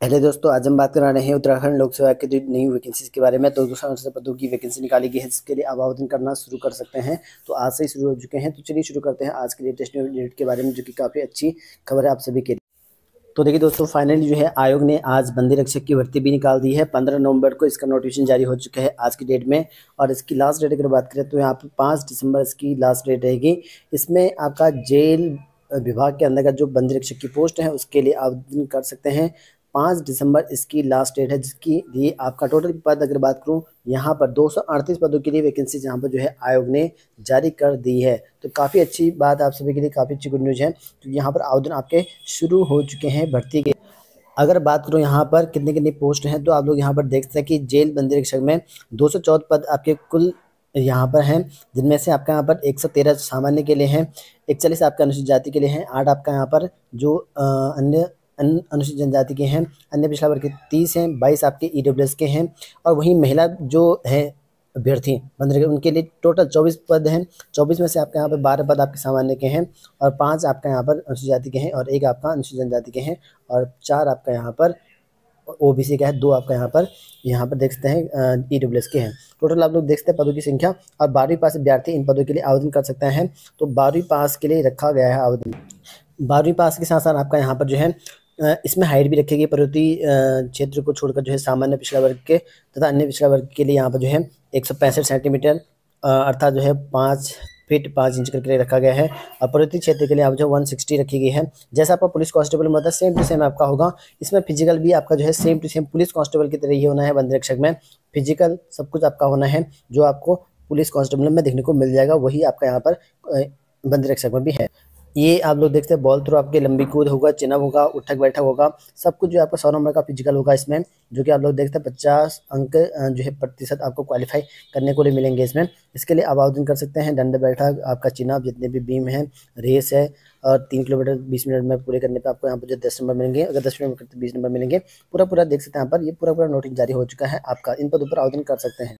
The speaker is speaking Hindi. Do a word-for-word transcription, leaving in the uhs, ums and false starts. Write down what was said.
पहले दोस्तों आज हम बात कर रहे हैं उत्तराखंड लोक सेवा की नई वैकेंसीज के बारे में। तो दूसरा पदों की वैकेंसी निकाली गई है, जिसके लिए आप आवेदन करना शुरू कर सकते हैं। तो आज से ही शुरू हो चुके हैं। तो चलिए शुरू करते हैं आज के लेटेस्ट डेट के बारे में, जो कि काफ़ी अच्छी खबर है आप सभी के लिए। तो देखिए दोस्तों, फाइनली जो है आयोग ने आज बंदी रक्षक की भर्ती भी निकाल दी है। पंद्रह नवंबर को इसका नोटिफिकेशन जारी हो चुका है आज की डेट में। और इसकी लास्ट डेट अगर बात करें तो यहाँ पर पाँच दिसंबर इसकी लास्ट डेट रहेगी। इसमें आपका जेल विभाग के अंतर्गत जो बंदी रक्षक की पोस्ट है उसके लिए आवेदन कर सकते हैं। पाँच दिसंबर इसकी लास्ट डेट है, जिसकी लिए आपका टोटल पद अगर बात करूं, यहाँ पर दो सौ अड़तीस पदों के लिए वैकेंसी यहाँ पर जो है आयोग ने जारी कर दी है। तो काफ़ी अच्छी बात आप सभी के लिए, काफ़ी अच्छी गुड न्यूज़ है। तो यहाँ पर आवेदन आपके शुरू हो चुके हैं भर्ती के। अगर बात करूं यहाँ पर कितने कितनी पोस्ट हैं, तो आप लोग यहाँ पर देख सकते हैं कि जेल बंदी रक्षक में दो सौ चौदह पद आपके कुल यहाँ पर हैं, जिनमें से आपका यहाँ पर एक सौ तेरह सामान्य के लिए हैं, इकतालीस आपका अनुसूचित जाति के लिए हैं, आठ आपका यहाँ पर जो अ, अन्य अन्य अनुसूचित जनजाति के हैं, अन्य पिछड़ा वर्ग के तीस हैं, बाईस आपके ईडब्ल्यूएस के हैं। और वहीं महिला जो है अभ्यर्थी बंद रहे उनके लिए टोटल चौबीस पद हैं। चौबीस में से आपके यहाँ पर बारह पद आपके सामान्य के हैं, और पाँच आपका यहाँ पर अनुसूचित जाति के हैं, और एक आपका अनुसूचित जनजाति के हैं, और चार आपका यहाँ पर ओबीसी का है, दो आपका यहाँ पर यहाँ पर देख सकते हैं ईडब्ल्यूएस के हैं। टोटल आप लोग देख सकते हैं पदों की संख्या। और बारहवीं पास अभ्यर्थी इन पदों के लिए आवेदन कर सकते हैं। तो बारहवीं पास के लिए रखा गया है आवेदन। बारहवीं पास के साथ साथ आपका यहाँ पर जो है अ, इसमें हाइट भी रखेगी पर्वतीय क्षेत्र को छोड़कर जो है सामान्य पिछड़ा वर्ग के तथा अन्य पिछड़ा वर्ग के लिए यहाँ पर जो है एक सौ पैंसठ सेंटीमीटर अर्थात जो है पाँच फीट पाँच इंच करके रखा गया है। और पर्वतीय क्षेत्र के लिए आप जो वन सिक्सटी रखी गई है। जैसा आपका पुलिस कांस्टेबल में होता है, सेम टू सेम आपका होगा। इसमें फिजिकल भी आपका जो है same to same police constable की तरह ही होना है। बंदी रक्षक में फिजिकल सब कुछ आपका होना है, जो आपको पुलिस कांस्टेबल में देखने को मिल जाएगा, वही आपका यहाँ पर बंदी रक्षक में भी है। ये आप लोग देखते हैं बॉल थ्रो आपके लंबी कूद होगा, चिनअप होगा, उठक बैठक होगा, सब कुछ जो आपका सौ नंबर का फिजिकल होगा इसमें, जो कि आप लोग देखते हैं पचास अंक जो है प्रतिशत आपको क्वालिफाई करने को लिए मिलेंगे इसमें। इसके लिए आप आवेदन कर सकते हैं। दंड बैठक, आपका चिनअप, जितने भी बीम है, रेस है, और तीन किलोमीटर बीस मिनट में पूरे करने पर आपको यहाँ पर जो दस नंबर मिलेंगे, अगर दस मिनट में करते बीस नंबर मिलेंगे। पूरा पूरा देख सकते हैं यहाँ पर, ये पूरा पूरा नोटिस जारी हो चुका है आपका। इन पदों पर आवेदन कर सकते हैं।